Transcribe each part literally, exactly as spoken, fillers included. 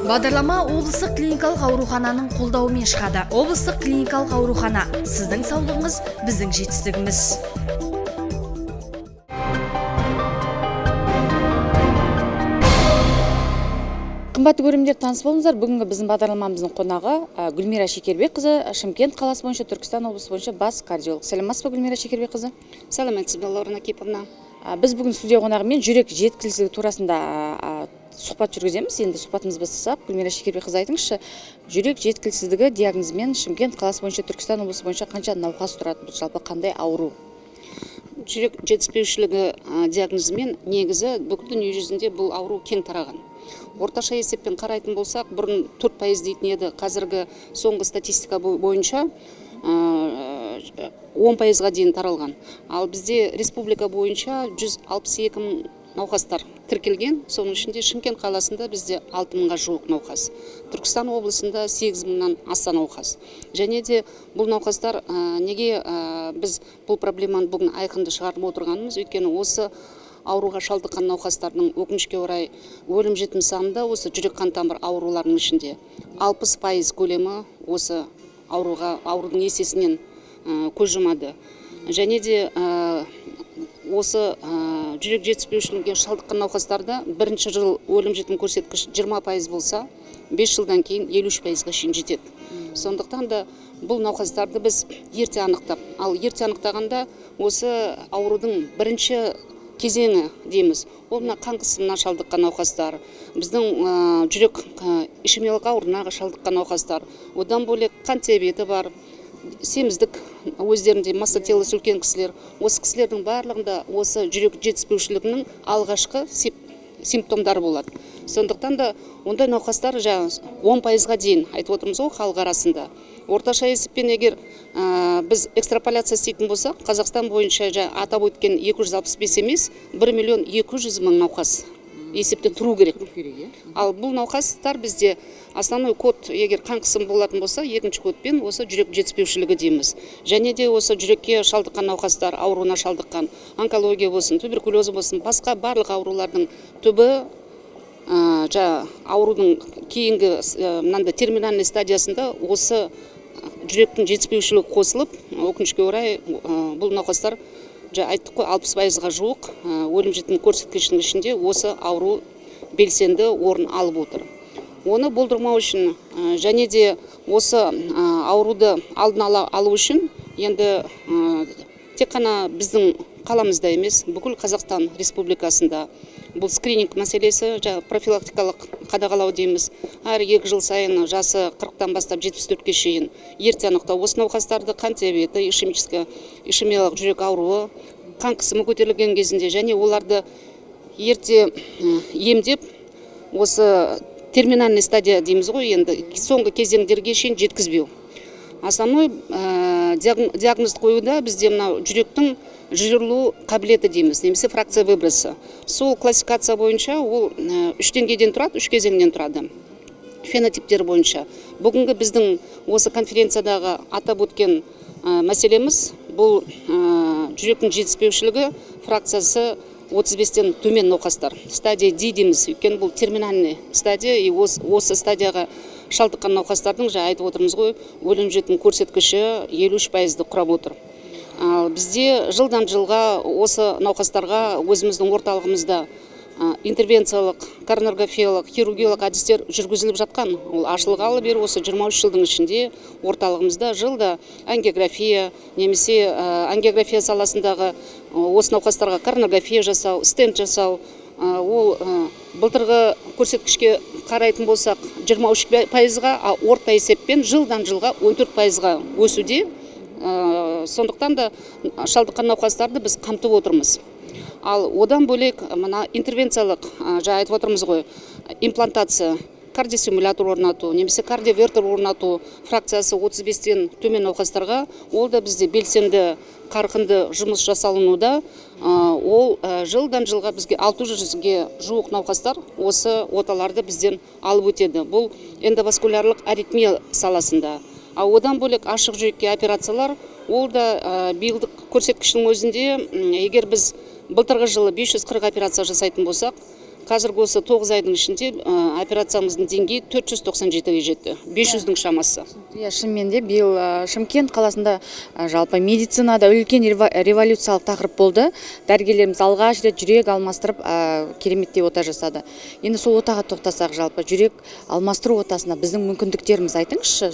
Бағдарлама облыстық клиникалық аурухананың қолдауымен шығады. Облыстық клиникалық аурухана – сіздің саулығыңыз, біздің жетістігіміз. Қымбатты көрермендер, таныс болыңыздар. Бүгінгі біздің бағдарламамыздың қонағы Гүлмира Шекербекқызы, Шымкент қаласы бойынша, Түркістан облысы бойынша бас кардиолог. Сәлеметсіз бе, Гүлмира Шекербекқызы? Сәлеметсіз бе, Лаура Акиповна. Біз бүгін студия қонағымен жүрек жеткіліксіздігі турасында сұхбат жүргіземіз. Енді сұхбатымыз бастасақ, Гүлмира Шекербекқызы, айтыңызшы, жүрек жеткіліксіздігі диагнозымен Шымкент қаласы бойынша, Түркістан облысы бойынша қанша науқас тұрады? Жалпы қандай ауру? Жүрек жетіспеушілігі диагнозымен негізі бүкіл дүние жүзінде бұл ауру кең тараған. Орташа есеппен қарайтын болсақ, бұрын төрт пайыз дейтін еді, қазіргі соңғы статистика бойынша он пайызға дейін таралған. Ал бізде республика бойынша жүз алпыс екі мың науқастар тіркелген. Соның ішінде Шымкент қаласында бізде алты мыңға жуық науқас. Түркістан облысында сегіз мыңнан аса науқас. Және де бұл науқастар неге біз бұл проблеманы бүгін айқынды шығарып отырғанымыз, өйткені осы ауруға шалдыққан науқастардың өкінішке орай өлім жітім санында осы жүрек қан тамыр ауруларының ішінде алпыс пайыз көлемі осы ауруға аурудың есесінен көз жұмады. Және де осы жүрек жетіспеушілігіне шалдыққан науқастарда бірінші жыл өлім жітім көрсеткіш жиырма пайыз болса, бес жылдан кейін елу үш пайызға шейін жетеді. Сондықтан да бұл науқастарды біз ерте анықтап, ал ерте анықтағанда осы аурудың бірінші кезеңі дейміз. Ол мына қан қысымына шалдыққан науқастар, біздің жүрек ишемиялық ауруына шалдыққан науқастар, одан бөлек қан диабеті бар, семіздік, өздерінде масса телосы үлкен кісілер, осы кісілердің барлығында осы жүрек жетіспеушілігінің алғашқы симптомдары болады. Сондықтан да ондай науқастар он пайызға дейін айтып отырмыз ғой халық арасында. Орташа есеппен егер біз экстраполяция істейтін болсақ, Қазақстан бойынша атап өткен екі жүз алпыс бес емес, бір миллион екі жүз мың науқас есептен тұру керек. Ал бұл науқастар бізде основной код, егер қан қысым болатын болса, екінші кодпен осы жүрек жетіспеушілігі дейміз. Және де осы жүрекке шалдыққан науқастар, ауруына шалдыққан, онкология болсын, туберкулез болсын, басқа барлық аурулардың түбі аурудың кейінгі мынандай терминальный стадиясында осы жүректің жетіспеушілігі қосылып, өкінішке орай бұл науқастар айттық қой, алпыс пайызға жуық өлім жітім көрсеткішінің ішінде осы ауру белсенді орын алып отыр. Оны болдырмау үшін және де осы ауруды алдын ала алу үшін енді тек қана біздің қаламызда емес, бүкіл Қазақстан Республикасында бұл скрининг мәселесі, профилактикалық қадағалау дейміз. Әр екі жыл сайын жасы қырықтан бастап жетпіс төртке шейін ерте анықтау осы науқастарды қан диабеті, ишемиялық жүрек ауруы, қан қысымы көтерілген кезінде және оларды ерте емдеп осы терминальный стадия дейміз ғой, енді соңғы кезеңдерге шейін жеткізбеу. Основной диагноз қоюда бізде мынау жүректің жиырылу қабілеті дейміз, немесе фракция выбросы. Сол классификация бойынша ол үш деңгейден тұрады, үш кезеңнен тұрады. Фенотиптер бойынша. Бүгінгі біздің осы конференциядағы атап өткен мәселеміз бұл жүректің жетіспеушілігі фракциясы отыз бестен төмен науқастар. Стадия D дейміз, өйткені бұл терминальный стадия, и осы стадияға шалдыққан науқастардың жа айтып отырмыз ғой, өлім жітім көрсеткіші елу үш пайызды құрап отыр. Бізде жылдан жылға осы науқастарға өзіміздің орталығымызда интервенциялық, коронарографиялық, хирургиялық әдістер жүргізіліп жатқан. Ол ашылғалы бері осы жиырма үш жылдың ішінде орталығымызда жылда ангиография, немесе ангиография саласындағы осы науқастарға коронарография жасау, стенд жасау, ол былтырғы көрсеткішке қарайтын болсақ жиырма үш пайызға, а орта есеппен жылдан жылға он төрт пайызға өсуде. Сондықтан да шалдыққан науқастарды біз қамтып отырмыз. Ал одан бөлек мына интервенциялық, жа айтып отырмыз ғой, имплантация, кардиостимулятор орнату, немесе кардиовертер орнату фракциясы отыз бестен төмен науқастарға, ол да бізде белсенді қарқынды жұмыс жасалынуда. Ол жылдан жылға бізге алты жүзге жуық науқастар осы оталарды бізден алып өтеді. Бұл эндоваскулярлық аритмия саласында. А одан бөлек ашық жүрекке операциялар, ол да биылдық көрсеткіштің өзінде, егер біз былтырғы жылы бес жүз қырық операция жасайтын болсақ, қазіргі осы тоғыз айдың ішінде операциямыздың деңгейі төрт жүз тоқсан жетіге жетті, бес жүздің шамасы. Иә, шынымен де биыл Шымкент қаласында жалпы медицинада үлкен революциялық тақырып болды. Дәрігерлеріміз алғаш рет жүрек алмастырып кереметтей ота жасады. Енді сол отаға тоқтасақ, жалпы жүрек алмастыру отасына біздің мүмкіндіктеріміз айтыңызшы.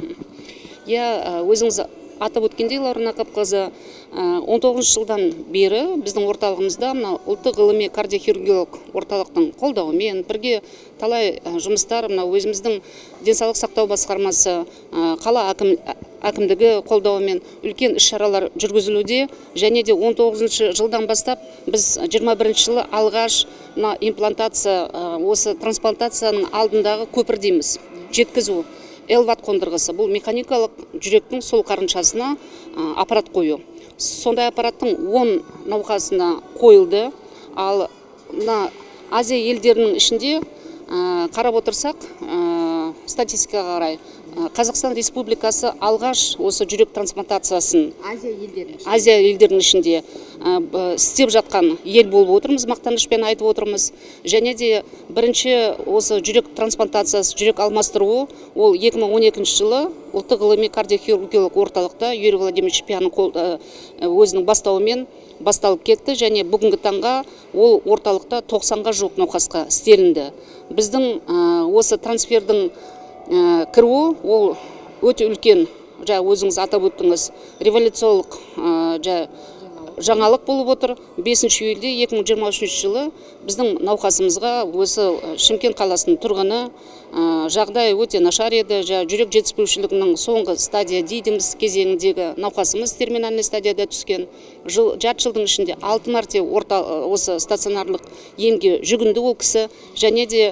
Иә, өзіңіз атап өткендей, Лаура Нақыпқызы, он тоғызыншы жылдан бері біздің орталығымызда ұлттық ғылыми кардиохирургиялық орталықтың қолдауымен бірге талай жұмыстар, өзіміздің денсаулық сақтау басқармасы, қала әкімдігі қолдауымен үлкен іс-шаралар жүргізілуде. Және де он тоғызыншы жылдан бастап біз жиырма бірінші жылы алғаш имплантация, осы трансплантацияның алдындағы көпір дейміз, жеткізу. Элват қондырғысы, бұл механикалық жүректің сол қарыншасына аппарат қою. Сондай аппараттың он науқасына қойылды. Ал Азия елдерінің ішінде қарап отырсақ, статистикаға қарай, Қазақстан Республикасы алғаш осы жүрек трансплантациясын Азия елдерінің ішінде істеп жатқан ел болып отырмыз, мақтанышпен айтып отырмыз. Және де бірінші осы жүрек трансплантациясы, жүрек алмастыруы, ол екі мың он екінші жылы ұлттық ғылыми кардиохирургиялық орталықта Юрий Владимирович Пяның өзінің бастауымен басталып кетті. Және бүгінгі таңға ол орталықта тоқсанға жуық науқасқа істелінді. Біздің осы трансфердің кіруі ол өте үлкен, өзіңіз атап өттіңіз, революциялық жаңалық болып отыр. бесінші июльде екі мың жиырма үшінші жылы біздің науқасымызға осы Шымкент қаласының тұрғыны жағдай өте нашар еді. Жүрек жетіспеушілігінің соңғы стадия дейміз кезеңіндегі науқасымыз терминальный стадияда түскен. Жарты жылдың ішінде алты мәрте осы стационарлық емге жүгінді ол кісі. Және де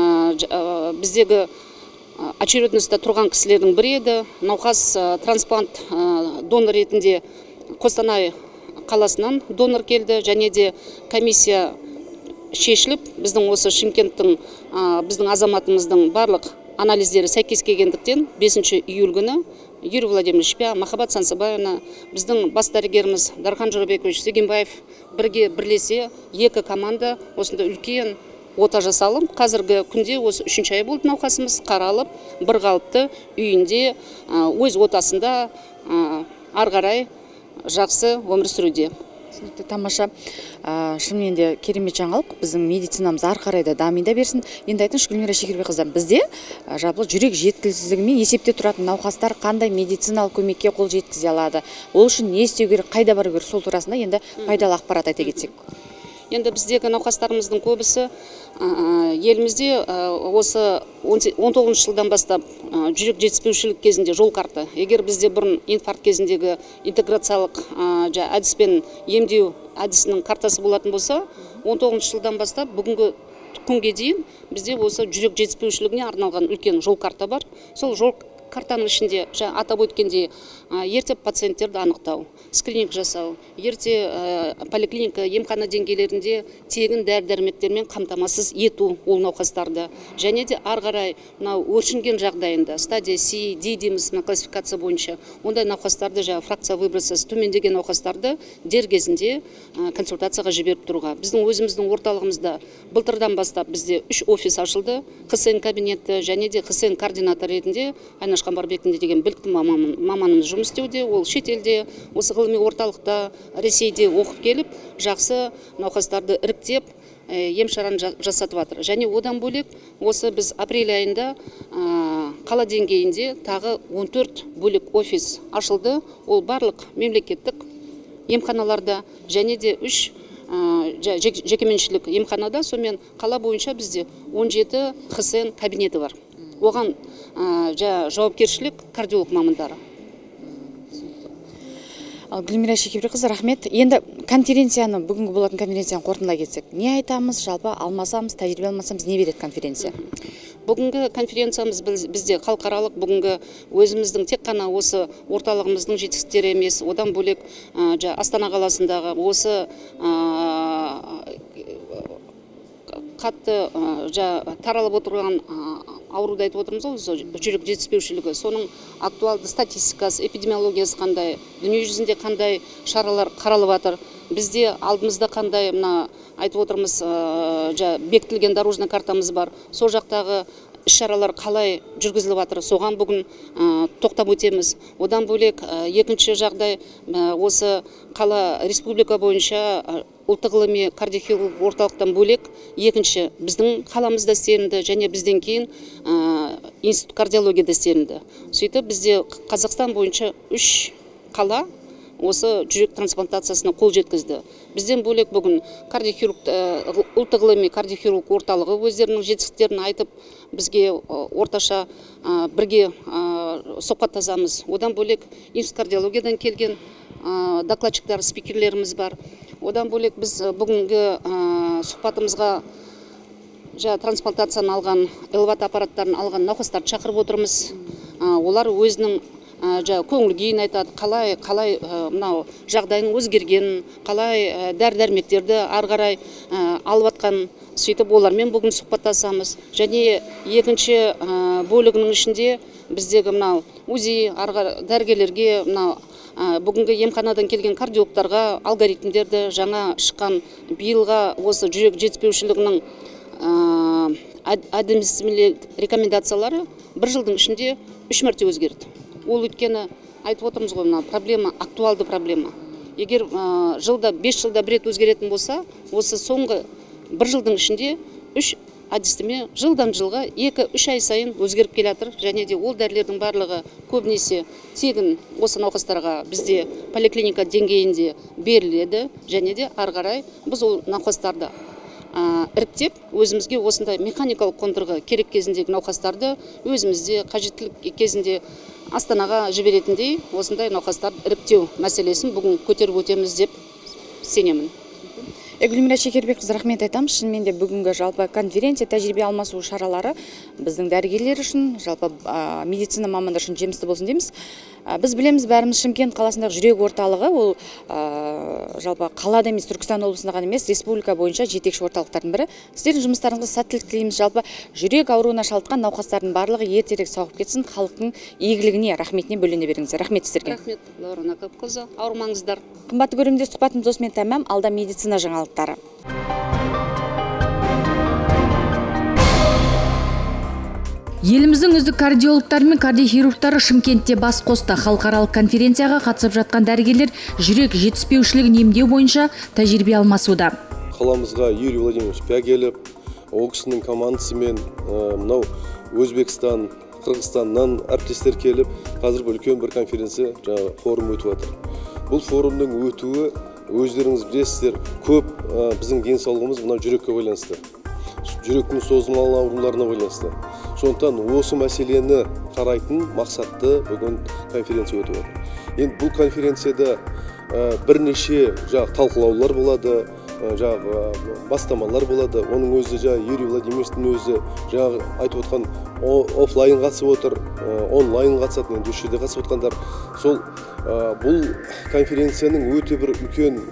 біздегі очередностьта тұрған кісілердің бірі еді. Науқас трансплант донор ретінде Қостанай қаласынан донор келді. Және де комиссия шешіліп, біздің осы Шымкенттің біздің азаматымыздың барлық анализдері сәйкес келгендіктен бесінші июль күні Юрий Владимирович Пя, Махаббат Сансыбаевна, біздің бас дәрігеріміз Дархан Жорабекович Сегенбаев бірге бірлесе екі команда осында үлкен ота жасалып, қазіргі күнде осы үшінші ай болды науқасымыз қаралып, бір қалыпты үйінде өз отасында ары қарай жақсы өмір сүруде. Тамаша, шынымен де керемет жаңалық, біздің медицинамыз ары қарай да дамида берсін. Енді айтыңызшы, Гүлмира Шекербекқызы, бізде жалпы жүрек жеткіліксіздігімен есепте тұратын науқастар қандай медициналық көмекке қол жеткізе алады? Ол үшін не істеу керек, қайда бару керек, сол турасында енді пайдалы ақпарат айта кетсек. Енді біздегі науқастарымыздың көбісі елімізде осы он тоғызыншы жылдан бастап жүрек жетіспеушілік кезінде жол карта. Егер бізде бұрын инфаркт кезіндегі интеграциялық әдіспен емдеу әдісінің картасы болатын болса, он тоғызыншы жылдан бастап бүгінгі күнге дейін бізде осы жүрек жетіспеушілігіне арналған үлкен жол карта бар. Сол жол картаның ішінде атап өткенде ерте пациенттерді анықтау, скрининг жасау, ерте поликлиника, емхана деңгейлерінде тегін дәрі-дәрмектермен қамтамасыз ету ол науқастарды. Және де ары қарай өршінген жағдайында стадия С, Д дейміз классификация бойынша, ондай науқастарды фракция выбросасы төмендеген науқастарды дер кезінде консультацияға жіберіп тұруға. Біздің өзіміздің орталығымызда былтырдан бастап бізде үш офис ашылды, ХСН кабинеті және де ХСН координатор ретінде Айнаш Қамбарбекова деген білікті маманымыз жұмыс істеуде. Ол шетелде, осы ғылыми орталықта, Ресейде оқып келіп, жақсы науқастарды іріктеп, ем шараны жасатып жатыр. Және одан бөлек, осы біз апрель айында қала деңгейінде тағы он төрт бөлек офис ашылды. Ол барлық мемлекеттік емханаларда және де үш жекеменшілік емханада, сонымен қала бойынша бізде он жеті ХСН кабинеті бар. Оған жауапкершілік кардиолог мамандары. Гүлмира Шекербекқызы, рахмет. Енді конференцияны, бүгінгі болатын конференцияны қорытындылай кетсек, не айтамыз, жалпы алмасамыз, тәжірибе алмасамыз, не береді конференция? Бүгінгі конференциямыз бізде халықаралық, бүгінгі өзіміздің тек қана осы орталығымыздың жетістіктері емес, одан бөлек Астана қаласындағы осы қатты таралып отырған ауруды айтып отырмыз ғой, жүрек жетіспеушілігі. Соның актуалды статистикасы, эпидемиологиясы қандай, дүние жүзінде қандай шаралар қаралып жатыр. бізде алдымызда қандай мына айтып отырмыз жа бекітілген дорожный картамыз бар. Сол жақтағы іс-шаралар қалай жүргізіліп жатыр, соған бүгін тоқтап өтеміз. Одан бөлек екінші жағдай осы қала республика бойынша ұлттық ғылыми кардиохирург орталықтан бөлек екінші біздің қаламызда істелінді және бізден кейін институт кардиологияда істелінді. Сөйтіп бізде Қазақстан бойынша үш қала осы жүрек трансплантациясына қол жеткізді. Бізден бөлек бүгін кардиохирург ұлттық ғылыми кардиохирург орталығы өздерінің жетістіктерін айтып, бізге орташа бірге сұхбаттасамыз. Одан бөлек институт кардиологиядан келген докладчиктар, спикерлеріміз бар. Одан бөлек біз бүгінгі сұхбатымызға жа трансплантацияны алған, элеват аппараттарын алған науқастарды шақырып отырмыз. Олар өзінің жа көңіл күйін айтады, қалай қалай мынау жағдайының өзгерген, қалай дәрі-дәрмектерді ары қарай алып атқан. Сөйтіп олармен бүгін сұхбаттасамыз. Және екінші бөлігінің ішінде біздегі мынау УЗИ дәрігерлерге, мынау бүгінгі емханадан келген кардиологтарға алгоритмдерді жаңа шыққан биылға осы жүрек жетіспеушілігінің әдістемелік рекомендациялары бір жылдың ішінде үш мәрте өзгерді. Ол өйткені айтып отырмыз ғой, мына проблема актуалды проблема. Егер жылда бес жылда бір рет өзгеретін болса, осы соңғы бір жылдың ішінде үш әдістеме жылдан жылға екі үш ай сайын өзгеріп келе жатыр. Және де ол дәрілердің барлығы көбінесе тегін осы науқастарға бізде поликлиника деңгейінде беріледі. Және де ары қарай біз ол науқастарды іріктеп, өзімізге осындай механикалық қондырғы керек кезіндегі науқастарды өзімізде қажеттілік кезінде Астанаға жіберетіндей осындай науқастарды іріктеу мәселесін бүгін көтеріп өтеміз деп сенемін. Гүлмира Шекербекқызы, рахмет айтамыз. Шынымен де бүгінгі жалпы конференция, тәжірибе алмасу шаралары біздің дәрігерлер үшін, жалпы медицина мамандар үшін жемісті болсын дейміз. Біз білеміз, бәріміз Шымкент қаласындағы жүрек орталығы, ол жалпы қалада емес, Түркістан облысында ғана емес, республика бойынша жетекші орталықтардың бірі. Сіздердің жұмыстарыңызға сәттілік тілейміз. Жалпы жүрек ауруына шалдыққан науқастардың барлығы ертерек сауығып кетсін, халықтың игілігіне, рахметіне бөлене беріңіздер. Рахмет сіздерге. Рахмет, Лаура Нақыпқызы. Ауырмаңыздар. Қымбатты көрермендер, сұхбатымыз осымен тәмам. Алда медицина жаңалықтары. Еліміздің үздік кардиологтары мен кардиохирургтары Шымкентте бас қосты. Халықаралық конференцияға қатысып жатқан дәрігерлер жүрек жетіспеушілігін емдеу бойынша тәжірибе алмасуда. Қаламызға Юрий Владимирович Пя келіп, ол кісінің командасымен мынау Өзбекстан, Қырғызстаннан әріптестер келіп, қазір үлкен бір конференция, жаңа форум өтіп жатыр. Бұл форумның өтуі, өздеріңіз білесіздер, көп біздің денсаулығымыз мынау жүрекке байланысты. Жүректің созылмалы ауруларына байланысты. Сондықтан осы мәселені қарайтын мақсатты бүгін конференция өтіп отыр. Енді бұл конференцияда бірнеше жағы талқылаулар болады, жағы бастамалар болады. Оның өзі жағы Юрий Владимировичтің өзі жағы айтып отқан офлайн қатысып отыр, онлайн қатысатын, енді үш жерде қатысып отқандар. Сол бұл конференцияның өте бір үлкен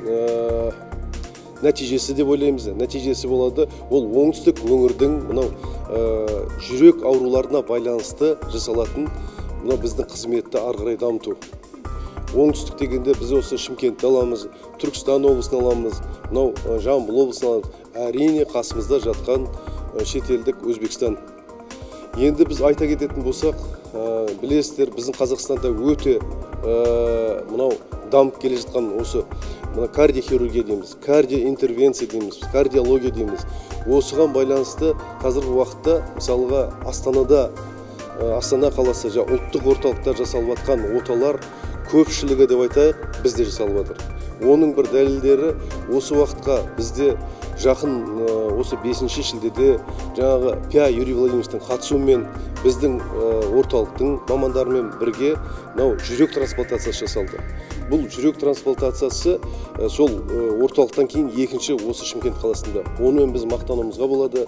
нәтижесі деп ойлаймыз. Нәтижесі болады, ол оңтүстік өңірдің мынау жүрек ауруларына байланысты жасалатын мынау біздің қызметті ары қарай дамыту. Оңтүстік дегенде біз осы Шымкентті аламыз, Түркістан облысын аламыз, мынау Жамбыл облысын аламыз. Әрине қасымызда жатқан шетелдік Өзбекстан. Енді біз айта кететін болсақ, білесіздер, біздің Қазақстанда өте мынау дамып келе жатқан осы кардиохирургия дейміз, кардиоинтервенция дейміз, кардиология дейміз. Осыған байланысты қазіргі уақытта мысалға Астанада, Астана қаласы ұлттық орталықтар жасалып жатқан оталар көпшілігі деп айтайық, бізде жасалып жатыр. Оның бір дәлелдері осы уақытқа бізде жақын осы бесінші шілдеде жаңағы Пя Юрий Владимировичтің қатысуымен біздің орталықтың мамандарымен бірге жүрек трансплантациясы жасалды. Бұл жүрек трансплантациясы сол орталықтан кейін екінші осы Шымкент қаласында. Онымен біз мақтануымызға болады.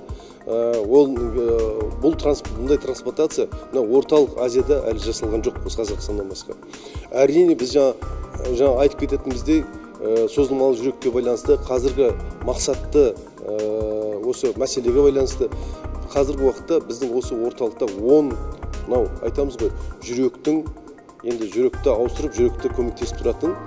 Бұл трансплантация орталық Азияда әлі жасалған жоқ, осы Қазақстаннан басқа. Әрине біз жаңа айтып кететініміздей, созылмалы жүрекке байланысты қазіргі мақсатты осы мәселеге байланысты қазіргі уақытта біздің осы орталықта он, мынау айтамыз ғой, жүректің, енді жүректі ауыстырып, жүректі көмектесіп тұратын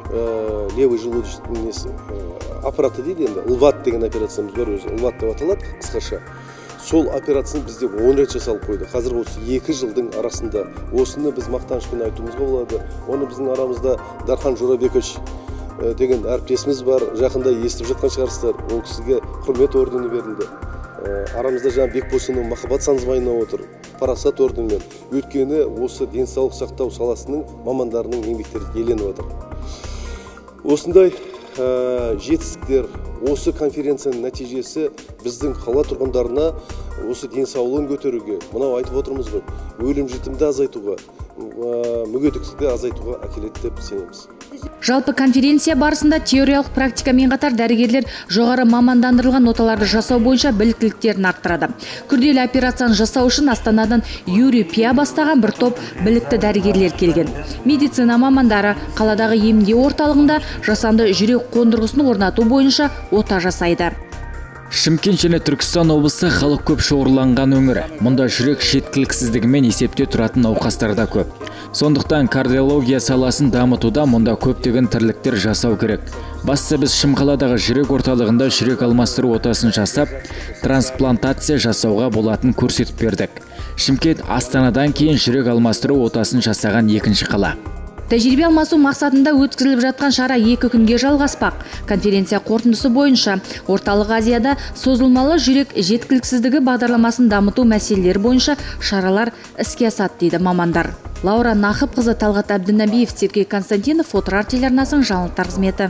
левый желудочный аппараты дейді енді, ылват деген операциямыз бар, өзі ылват деп аталады қысқаша. Сол операцияны бізде он рет жасалып қойды. Қазір осы екі жылдың арасында осыны біз мақтанышпен айтуымызға болады. Оны біздің арамызда Дархан Жорабекович деген әріптесіміз бар. Жақында естіп жатқан шығарсыздар. Ол кісіге құрмет ордені берілді. Арамызда жаңа Бекбосынов Махаббат Санзбайына отыр. Парасат орденімен. Өйткені осы денсаулық сақтау саласының мамандарының еңбектері еленіп отыр. Осындай жетістіктер, осы конференцияның нәтижесі біздің қала тұрғындарына осы денсаулығын көтеруге, мынау айтып отырмыз ғой, өлім жітімді азайтуға, мүгедектікті азайтуға әкеледі деп сенеміз. Жалпы конференция барысында теориялық практикамен қатар дәрігерлер жоғары мамандандырылған оталарды жасау бойынша біліктіліктерін арттырады. Күрделі операцияны жасау үшін Астанадан Юрий Пия бастаған бір топ білікті дәрігерлер келген. Медицина мамандары қаладағы емдеу орталығында жасанды жүрек қондырғысын орнату бойынша ота жасайды. Шымкент және Түркістан облысы халық көп шоғырланған өңірі. Мұнда жүрек жеткіліксіздігімен есепте тұратын науқастар да көп. Сондықтан кардиология саласын дамытуда мұнда көптеген тірліктер жасау керек. Бастысы біз Шымқаладағы жүрек орталығында жүрек алмастыру отасын жасап, трансплантация жасауға болатын көрсетіп бердік. Шымкент Астанадан кейін жүрек алмастыру отасын жасаған екінші қала. Тәжірибе алмасу мақсатында өткізіліп жатқан шара екі күнге жалғаспақ. Конференция қорытындысы бойынша орталық Азияда созылмалы жүрек жеткіліксіздігі бағдарламасын дамыту мәселелері бойынша шаралар іске асады дейді мамандар. Лаура Нақыпқызы, Талғат Әбдінәбиев, Сергей Константинов, Фоторар телеарнасының жаңалықтар қызметі.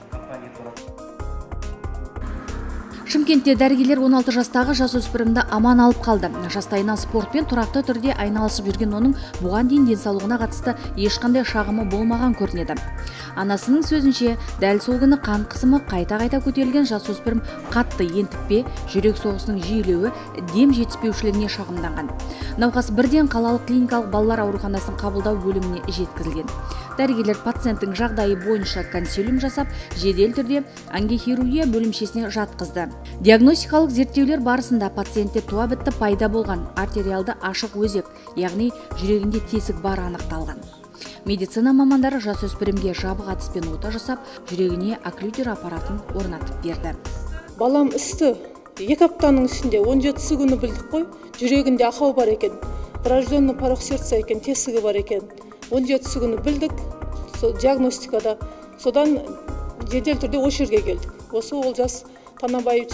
Шымкентте дәрігерлер он алты жастағы жасөспірімді аман алып қалды. Жастайынан спортпен тұрақты түрде айналысып жүрген оның бұған дейін денсаулығына қатысты ешқандай шағымы болмаған көрінеді. Анасының сөзінше, дәл сол күні қан қысымы қайта-қайта көтерілген жасөспірім қатты ентікпе, жүрек соғысының жиілеуі, дем жетіспеушілігіне шағымданған. Науқас бірден қалалық клиникалық балалар ауруханасының қабылдау бөліміне жеткізілген. Дәрігерлер пациенттің жағдайы бойынша консилиум жасап, жедел түрде ангиохирургия бөлімшесіне жатқызды. Диагностикалық зерттеулер барысында пациентте туа бітті пайда болған артериалды ашық өзек, яғни жүрегінде тесік бар анықталған. Медицина мамандары жасөспірімге жабық әдіспен ота жасап, жүрегіне окклюдер аппаратын орнатып берді. Балам істі, екі аптаның ішінде он жетісі күні білдік қой, жүрегінде ақау бар екен, врожденный порог сердца екен, тесігі бар екен. он жетісі күні білдік, диагностикада, содан жедел түрде осы жерге келдік. Осы Олжас Танабаевич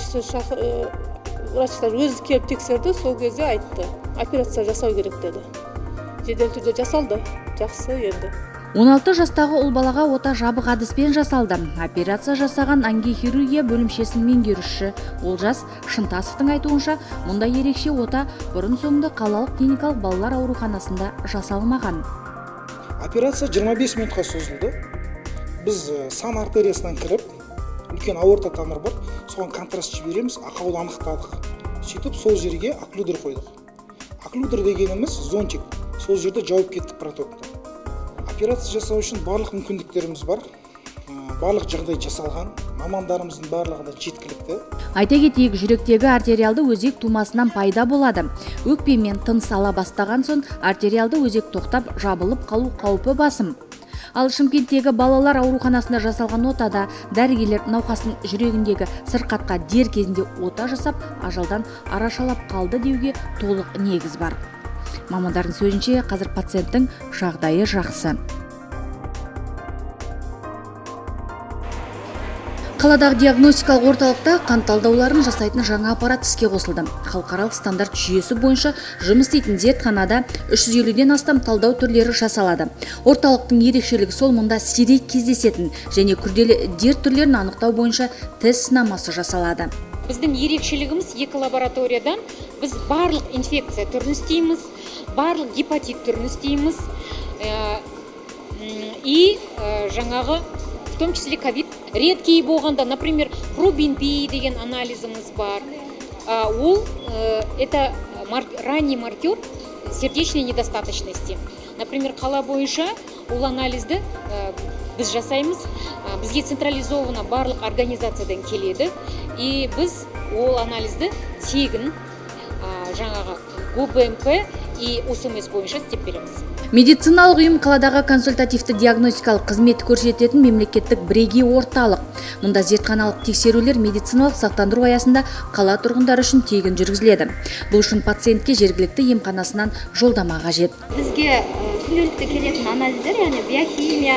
врачтар өзі келіп тексерді, сол кезде айтты, операция жасау керек деді. Жедел түрде жасалды, жақсы енді. он алты жастағы ұл балаға ота жабық әдіспен жасалды. Операция жасаған ангиохирургия бөлімшесінің меңгерушісі Олжас Шынтасовтың айтуынша, мұнда ерекше ота бұрын соңды қалалық клиникалық балалар ауруханасында жасалмаған. Операция жиырма бес минутқа созылды. Біз сан артериясынан кіріп, үлкен аорта тамыр бар, соған контраст жібереміз, ақауды анықтадық. Сөйтіп сол жерге окклюдер қойдық. Окклюдер дегеніміз зонтик. Сол жерде жауып кеттік протокты. Операция жасау үшін барлық мүмкіндіктеріміз бар. Барлық жағдай жасалған. Мамандарымыздың барлығы да жеткілікті. Айта кетейік, жүректегі артериалды өзек тумасынан пайда болады. Өкпемен тыныс ала бастаған соң артериалды өзек тоқтап жабылып қалу қаупі басым. Ал Шымкенттегі балалар ауруханасында жасалған отада дәрігерлер науқастың жүрегіндегі сырқатқа дер кезінде ота жасап, ажалдан арашалап қалды деуге толық негіз бар. Мамандардың сөзінше, қазір пациенттің жағдайы жақсы. Қаладағы диагностикалық орталықта қан талдауларын жасайтын жаңа аппарат іске қосылды. Халықаралық стандарт жүйесі бойынша жұмыс істейтін зертханада үш жүз елуден астам талдау түрлері жасалады. Орталықтың ерекшелігі сол, мұнда сирек кездесетін және күрделі дерт түрлерін анықтау бойынша тест сынамасы жасалады. Біздің ерекшелігіміз екі лабораториядан біз барлық инфекция түрін істейміз, барлық гепатит түрін істейміз и жаңағы в том числе ковид. Редкий болғанда, например, пробин-би деген анализіміз бар. Ол это ранний маркер сердечной недостаточности. Например, қала бойынша ол анализді біз жасаймыз. Бізге централизована барлық организациядан келеді. И біз ол анализді тегін жаңағы ГУБМП и ОСМС бойынша істеп береміз. Медициналық ұйым қаладағы консультативті диагностикалық қызмет көрсететін мемлекеттік бірегей орталық. Мұнда зертханалық тексерулер медициналық сақтандыру аясында қала тұрғындары үшін тегін жүргізіледі. Бұл үшін пациентке жергілікті емханасынан жолдама қажет. Бізге күнделікті келетін анализдер, яғни биохимия,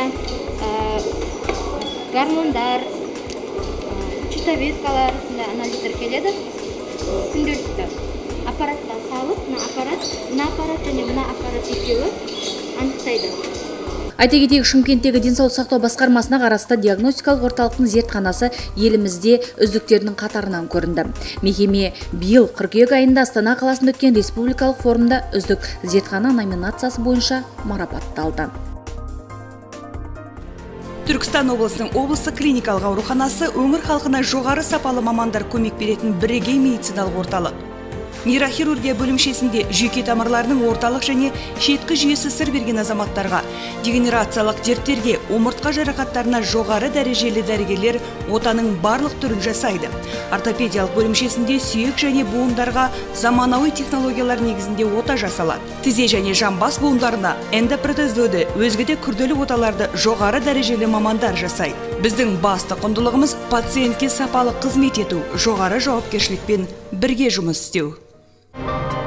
гормондар, щитовидкалар анализдер келеді. Күнделікті аппаратқа салып, мына аппарат, мына аппарат және мына аппарат екеуі анықтайды. Айта кетейік, Шымкенттегі денсаулық сақтау басқармасына қарасты диагностикалық орталықтың зертханасы елімізде үздіктерінің қатарынан көрінді. Мекеме биыл қыркүйек айында Астана қаласында өткен республикалық форумда үздік зертхана номинациясы бойынша марапатталды. Түркістан облысының облыстық клиникалық ауруханасы өңір халқына жоғары сапалы мамандар көмек беретін бірегей медициналық орталық. Нейрохирургия бөлімшесінде жүйке тамырларының орталық және шеткі жүйесі сыр берген азаматтарға, дегенерациялық дерттерге, омыртқа жарақаттарына жоғары дәрежелі дәрігерлер отаның барлық түрін жасайды. Ортопедиялық бөлімшесінде сүйек және буындарға заманауи технологиялар негізінде ота жасалады. Тізе және жамбас буындарына эндопротездеуді, өзге де күрделі оталарды жоғары дәрежелі мамандар жасайды. Біздің басты құндылығымыз пациентке сапалы қызмет ету, жоғары жауапкершілікпен бірге жұмыс істеу.